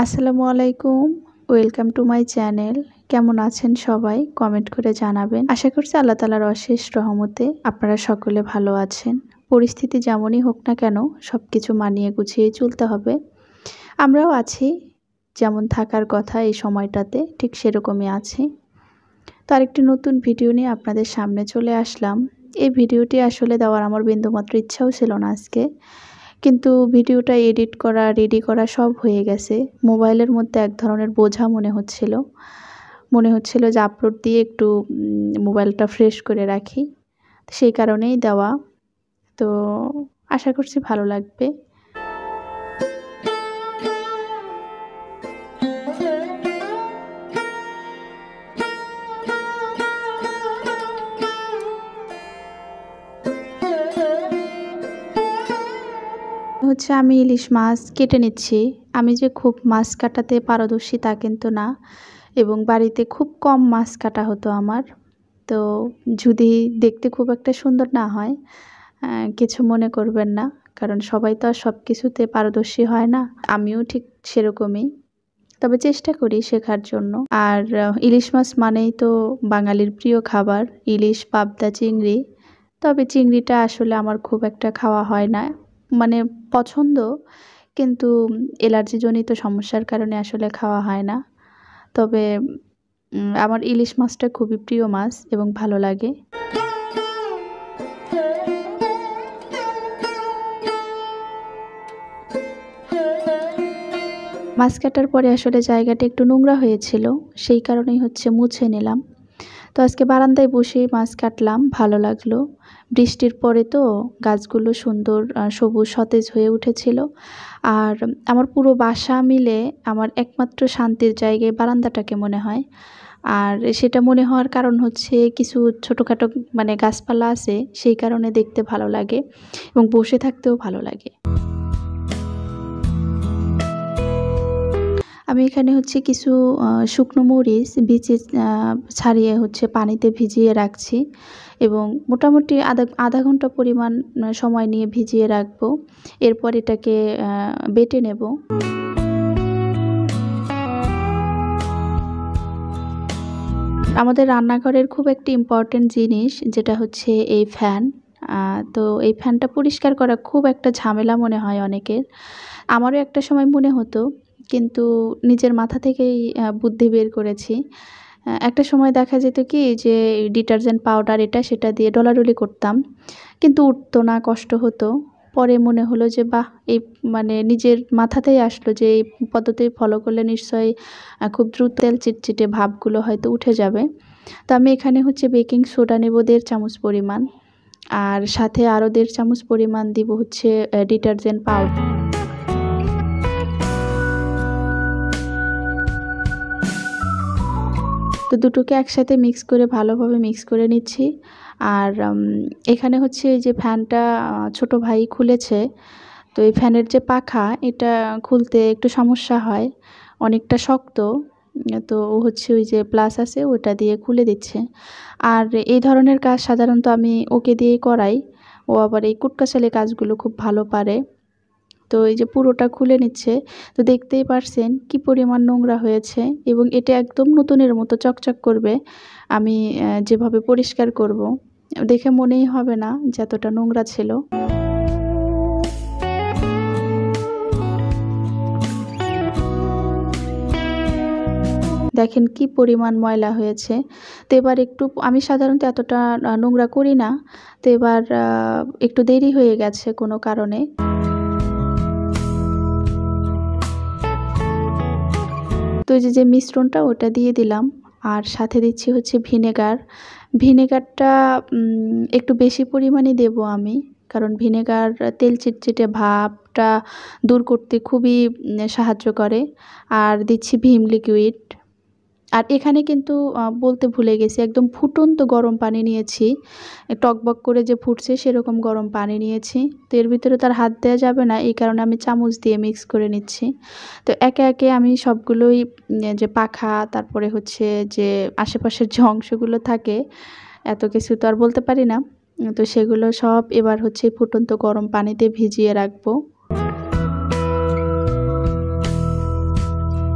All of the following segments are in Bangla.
আসসালামু আলাইকুম, ওয়েলকাম টু মাই চ্যানেল। কেমন আছেন সবাই? কমেন্ট করে জানাবেন। আশা করছি আল্লাহ তাআলার অশেষ রহমতে আপনারা সকলে ভালো আছেন। পরিস্থিতি যেমনই হোক না কেন সবকিছু মানিয়ে গুছিয়ে চলতে হবে। আমরাও আছি, যেমন থাকার কথা এই সময়টাতে ঠিক সেরকমই আছি। তো আরেকটি নতুন ভিডিও নিয়ে আপনাদের সামনে চলে আসলাম। এই ভিডিওটি আসলে দেওয়ার আমার বিন্দুমাত্র ইচ্ছাও ছিল না আজকে, কিন্তু ভিডিওটা এডিট করা, রেডি করা সব হয়ে গেছে। মোবাইলের মধ্যে এক ধরনের বোঝা মনে হচ্ছিল যে আপলোড দিয়ে একটু মোবাইলটা ফ্রেশ করে রাখি, সেই কারণেই দেওয়া। তো আশা করছি ভালো লাগবে। আমি ইলিশ মাছ কেটে নিচ্ছি। আমি যে খুব মাছ কাটাতে পারদর্শী তা কিন্তু না, এবং বাড়িতে খুব কম মাছ কাটা হতো আমার। তো যদি দেখতে খুব একটা সুন্দর না হয়, কিছু মনে করবেন না, কারণ সবাই তো আর সব কিছুতে পারদর্শী হয় না। আমিও ঠিক সেরকমই, তবে চেষ্টা করি শেখার জন্য। আর ইলিশ মাছ মানেই তো বাঙালির প্রিয় খাবার, ইলিশ, পাবদা, চিংড়ি। তবে চিংড়িটা আসলে আমার খুব একটা খাওয়া হয় না, মানে পছন্দ, কিন্তু অ্যালার্জিজনিত সমস্যার কারণে আসলে খাওয়া হয় না। তবে আমার ইলিশ মাছটা খুবই প্রিয় মাছ এবং ভালো লাগে। মাছ কাটার পরে আসলে জায়গাটা একটু নোংরা হয়েছিল, সেই কারণেই মুছে নিলাম। তো আজকে বারান্দায় বসেই মাছ কাটলাম, ভালো লাগলো। বৃষ্টির পরে তো গাছগুলো সুন্দর সবুজ সতেজ হয়ে উঠেছিল। আর আমার পুরো বাসা মিলে আমার একমাত্র শান্তির জায়গায় বারান্দাটাকে মনে হয়। আর সেটা মনে হওয়ার কারণ কিছু ছোটোখাটো মানে গাছপালা আছে, সেই কারণে দেখতে ভালো লাগে এবং বসে থাকতেও ভালো লাগে। আমি এখানে কিছু শুকনো মরিচ বিচি ছাড়িয়ে পানিতে ভিজিয়ে রাখছি, এবং মোটামুটি আধা ঘন্টা পরিমাণ সময় নিয়ে ভিজিয়ে রাখবো। এরপর এটাকে বেটে নেব। আমাদের রান্নাঘরের খুব একটি ইম্পর্টেন্ট জিনিস, যেটা এই ফ্যান। তো এই ফ্যানটা পরিষ্কার করা খুব একটা ঝামেলা মনে হয় অনেকের। আমারও একটা সময় মনে হতো, কিন্তু নিজের মাথা থেকেই বুদ্ধি বের করেছি। একটা সময় দেখা যেত কি যে ডিটারজেন্ট পাউডার এটা সেটা দিয়ে ডলাডলি করতাম, কিন্তু উঠতো না, কষ্ট হতো। পরে মনে হলো যে বাহ, এই মানে নিজের মাথাতেই আসলো যে এই পদ্ধতি ফলো করলে নিশ্চয়ই খুব দ্রুত তেল চিটচিটে ভাবগুলো হয়তো উঠে যাবে। তো আমি এখানে বেকিং সোডা নেব 1.5 চামচ পরিমাণ, আর সাথে আরও 1.5 চামচ পরিমাণ দিব ডিটারজেন্ট পাউডার। তো দুটোকে একসাথে মিক্স করে ভালোভাবে মিক্স করে নিচ্ছি। আর এখানে এই যে ফ্যানটা ছোট ভাই খুলেছে, তো এই ফ্যানের যে পাখা এটা খুলতে একটু সমস্যা হয়, অনেকটা শক্ত। তো ও ওই যে প্লাস আছে ওটা দিয়ে খুলে দিচ্ছে। আর এই ধরনের কাজ সাধারণত আমি ওকে দিয়েই করাই, ও আবার এই কুটকাচালি কাজগুলো খুব ভালো পারে। তো এই যে পুরোটা খুলে নিচ্ছে, তো দেখতেই পারছেন কি পরিমাণ নোংরা হয়েছে, এবং এটা একদম নতুনের মতো চকচক করবে। আমি যেভাবে পরিষ্কার করব, দেখে মনেই হবে না যে এতটা নোংরা ছিল। দেখেন কি পরিমাণ ময়লা হয়েছে। তো এবার আমি সাধারণত এতটা নোংরা করি না, তো এবার একটু দেরি হয়ে গেছে কোনো কারণে। তো এই যে মিশ্রণটা ওটা দিয়ে দিলাম, আর সাথে দিচ্ছি ভিনেগার। ভিনেগারটা একটু বেশি পরিমাণে দেব আমি, কারণ ভিনেগার তেল চিটচিটে ভাবটা দূর করতে খুবই সাহায্য করে। আর দিচ্ছি ভিম লিকুইড। আর এখানে কিন্তু বলতে ভুলে গেছি, একদম ফুটন্ত গরম পানি নিয়েছি, টকবক করে যে ফুটছে সেরকম গরম পানি নিয়েছি। তো এর ভিতরে তার হাত দেওয়া যাবে না, এই কারণে আমি চামচ দিয়ে মিক্স করে নিচ্ছি। তো একে একে আমি সবগুলোই যে পাখা, তারপরে যে আশেপাশের যে অংশগুলো থাকে, এত কিছু তো আর বলতে পারি না, তো সেগুলো সব এবার ফুটন্ত গরম পানিতে ভিজিয়ে রাখবো।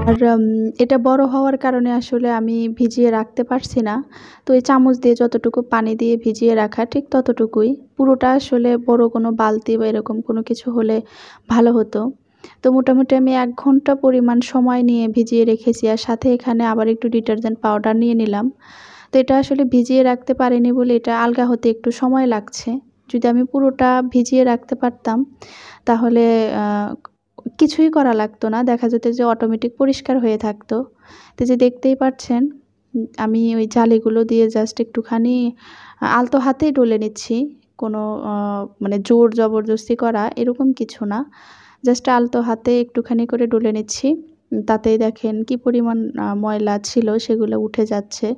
আর এটা বড় হওয়ার কারণে আসলে আমি ভিজিয়ে রাখতে পারছি না। তো এই চামচ দিয়ে যতটুকু পানি দিয়ে ভিজিয়ে রাখা ঠিক ততটুকুই। পুরোটা আসলে বড় কোনো বালতি বা এরকম কোনো কিছু হলে ভালো হতো। তো মোটামুটি আমি ১ ঘন্টা পরিমাণ সময় নিয়ে ভিজিয়ে রেখেছি। আর সাথে এখানে আবার একটু ডিটারজেন্ট পাউডার নিয়ে নিলাম। তো এটা আসলে ভিজিয়ে রাখতে পারিনি বলে এটা আলগা হতে একটু সময় লাগছে। যদি আমি পুরোটা ভিজিয়ে রাখতে পারতাম তাহলে কিছুই করা লাগতো না। দেখা যেত যে অটোমেটিক পরিষ্কার হয়ে থাকতো। তো যে দেখতেই পাচ্ছেন আমি ওই জালিগুলো দিয়ে জাস্ট একটুখানি আলতো হাতেই ডলে নিচ্ছি। কোনো মানে জোর জবরদস্তি করা এরকম কিছু না। জাস্ট আলতো হাতে একটুখানি করে ডলে নিচ্ছি। তাতেই দেখেন কি পরিমাণ ময়লা ছিল সেগুলো উঠে যাচ্ছে।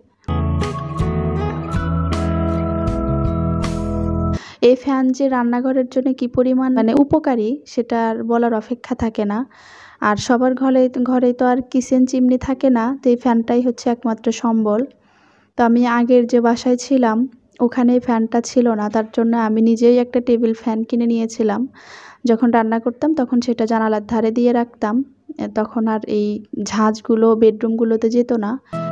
এই ফ্যান যে রান্নাঘরের জন্য কি পরিমাণ মানে উপকারী সেটা আর বলার অপেক্ষা থাকে না। আর সবার ঘরেই তো আর কিচেন চিমনি থাকে না। তো এই ফ্যানটাই হচ্ছে একমাত্র সম্বল। তো আমি আগের যে বাসায় ছিলাম ওখানে এই ফ্যানটা ছিল না। তার জন্য আমি নিজেই একটা টেবিল ফ্যান কিনে নিয়েছিলাম। যখন রান্না করতাম তখন সেটা জানালার ধারে দিয়ে রাখতাম। তখন আর এই ঝাঁঝগুলো বেডরুমগুলোতে যেত না।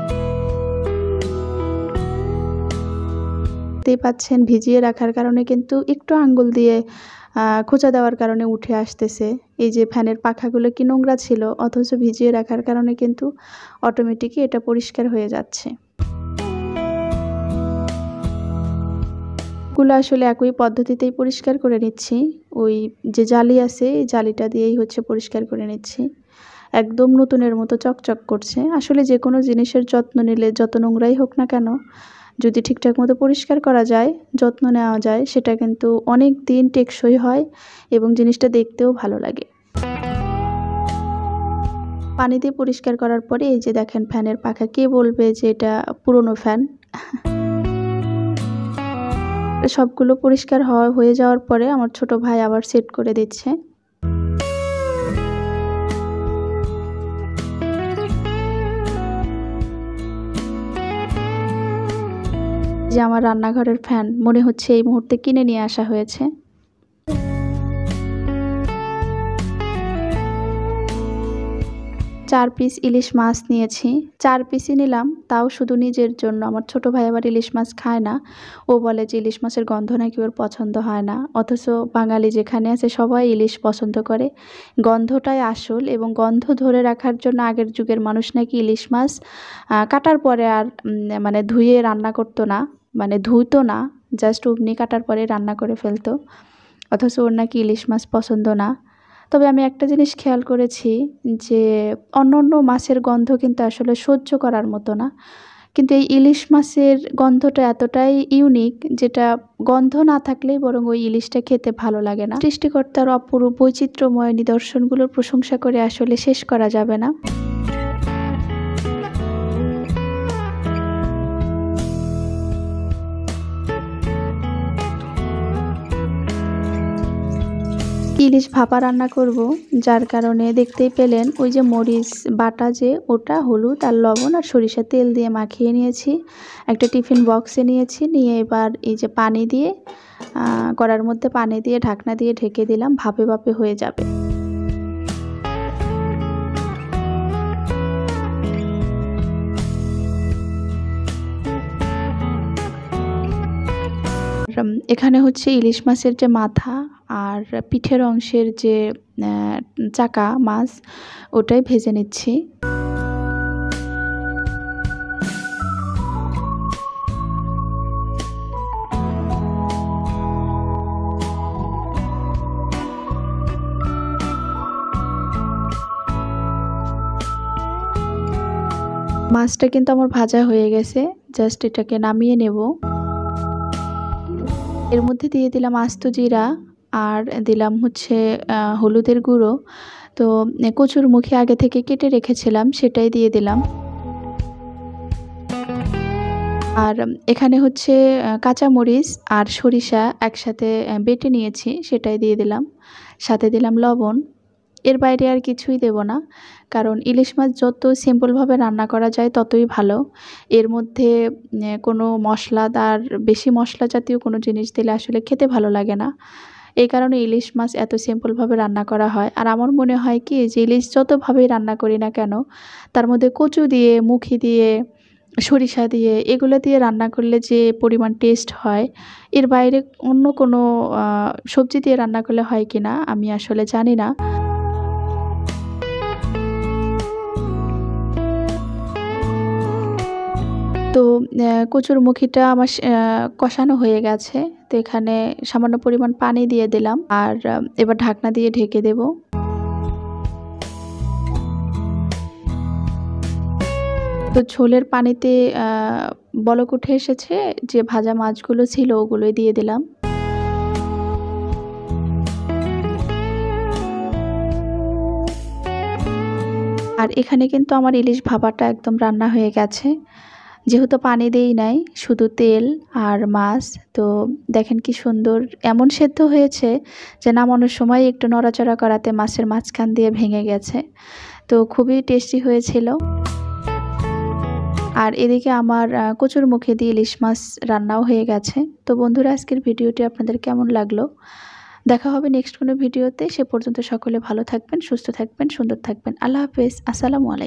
দেখতেই পাচ্ছেন ভিজিয়ে রাখার কারণে কিন্তু একটু আঙ্গুল দিয়ে খোঁচা দেওয়ার কারণে উঠে আসতেছে। এই যে ফ্যানের পাখাগুলো কি নোংরা ছিল, অথচ ভিজিয়ে রাখার কারণে কিন্তু অটোমেটিকই এটা পরিষ্কার হয়ে যাচ্ছে। গুলো আসলে একই পদ্ধতিতেই পরিষ্কার করে নিচ্ছি। ওই যে জালি আছে এই জালিটা দিয়েই হচ্ছে পরিষ্কার করে নিচ্ছি। একদম নতুনের মতো চকচক করছে। আসলে যেকোনো জিনিসের যত্ন নিলে যত নোংরাই হোক না কেন, যদি ঠিকঠাক মতো পরিষ্কার করা যায়, যত্ন নেওয়া যায়, সেটা কিন্তু অনেক দিন টেকসই হয় এবং জিনিসটা দেখতেও ভালো লাগে। পানি দিয়ে পরিষ্কার করার পরে এই যে দেখেন ফ্যানের পাখা, কে বলবে যে এটা পুরনো ফ্যান? সবগুলো পরিষ্কার হয়ে যাওয়ার পরে আমার ছোট ভাই আবার সেট করে দিচ্ছে। যে আমার রান্নাঘরের ফ্যান মনে হচ্ছে এই মুহূর্তে কিনে নিয়ে আসা হয়েছে। ৪ পিস ইলিশ মাছ নিয়েছি। ৪ পিসই নিলাম, তাও শুধু নিজের জন্য। আমার ছোট ভাই আবার ইলিশ মাছ খায় না। ও বলে যে ইলিশ মাছের গন্ধ নাকি ওর পছন্দ হয় না। অথচ বাঙালি যেখানে আছে সবাই ইলিশ পছন্দ করে। গন্ধটাই আসল এবং গন্ধ ধরে রাখার জন্য আগের যুগের মানুষ নাকি ইলিশ মাছ কাটার পরে আর মানে ধুয়ে রান্না করতো না। মানে ধুইতো না, জাস্ট অমনি কাটার পরে রান্না করে ফেলতো। অথচ ওর নাকি ইলিশ মাছ পছন্দ না। তবে আমি একটা জিনিস খেয়াল করেছি যে অন্যান্য মাছের গন্ধ কিন্তু আসলে সহ্য করার মতো না। কিন্তু এই ইলিশ মাছের গন্ধটা এতটাই ইউনিক, যেটা গন্ধ না থাকলেই বরং ওই ইলিশটা খেতে ভালো লাগে না। সৃষ্টিকর্তার অপরূপ বৈচিত্র্যময় নিদর্শনগুলোর প্রশংসা করে আসলে শেষ করা যাবে না। ইলিশ ভাপা রান্না করব, যার কারণে দেখতেই পেলেন ওই যে মরিচ বাটা যে ওটা, হলুদ আর লবণ আর সরিষার তেল দিয়ে মাখিয়ে নিয়েছি। একটা টিফিন বক্সে নিয়েছি, নিয়ে এবার এই যে পানি দিয়ে কড়ার মধ্যে পানি দিয়ে ঢাকনা দিয়ে ঢেকে দিলাম, ভাপে ভাপে হয়ে যাবে। এখানে হচ্ছে ইলিশ মাছের যে মাথা আর পিঠের অংশের যে চাকা মাছ, ওটাই ভেজে নিচ্ছি। মাছটা কিন্তু আমার ভাজা হয়ে গেছে, জাস্ট এটাকে নামিয়ে নেব। এর মধ্যে দিয়ে দিলাম আস্ত জিরা আর দিলাম হচ্ছে হলুদের গুঁড়ো। তো কচুরমুখী আগে থেকে কেটে রেখেছিলাম, সেটাই দিয়ে দিলাম। আর এখানে হচ্ছে কাঁচামরিচ আর সরিষা একসাথে বেটে নিয়েছি, সেটাই দিয়ে দিলাম। সাথে দিলাম লবণ। এর বাইরে আর কিছুই দেব না, কারণ ইলিশ মাছ যত সিম্পলভাবে রান্না করা যায় ততই ভালো। এর মধ্যে কোনো মশলাদার বেশি মশলা জাতীয় কোনো জিনিস দিলে আসলে খেতে ভালো লাগে না। এই কারণে ইলিশ মাছ এত সিম্পলভাবে রান্না করা হয়। আর আমার মনে হয় কি যে ইলিশ যতভাবেই রান্না করি না কেন, তার মধ্যে কচু দিয়ে, মুখি দিয়ে, সরিষা দিয়ে এগুলো দিয়ে রান্না করলে যে পরিমাণ টেস্ট হয়, এর বাইরে অন্য কোনো সবজি দিয়ে রান্না করলে হয় কিনা আমি আসলে জানি না। তো কচুর মুখিটা আমার কষানো হয়ে গেছে। তো এখানে সামান্য পরিমাণ পানি দিয়ে দিলাম। আর এবার ঢাকনা দিয়ে ঢেকে দেব। তো ঝোলের পানিতে বলক উঠে এসেছে, যে ভাজা মাছগুলো ছিল ওগুলোই দিয়ে দিলাম। আর এখানে কিন্তু আমার ইলিশ ভাপাটা একদম রান্না হয়ে গেছে। যেহেতু পানি দেই নাই, শুধু তেল আর মাছ। তো দেখেন কি সুন্দর এমন সেদ্ধ হয়েছে যে নামানোর সময় একটু নড়াচড়া করাতে মাছের মাঝখান দিয়ে ভেঙে গেছে। তো খুবই টেস্টি হয়েছিল। আর এদিকে আমার কচুরমুখী দিয়ে ইলিশ মাছ রান্নাও হয়ে গেছে। তো বন্ধুরা, আজকের ভিডিওটি আপনাদের কেমন লাগলো? দেখা হবে নেক্সট কোনো ভিডিওতে। সে পর্যন্ত সকলে ভালো থাকবেন, সুস্থ থাকবেন, সুন্দর থাকবেন। আল্লাহ হাফেজ। আসসালামু আলাইকুম।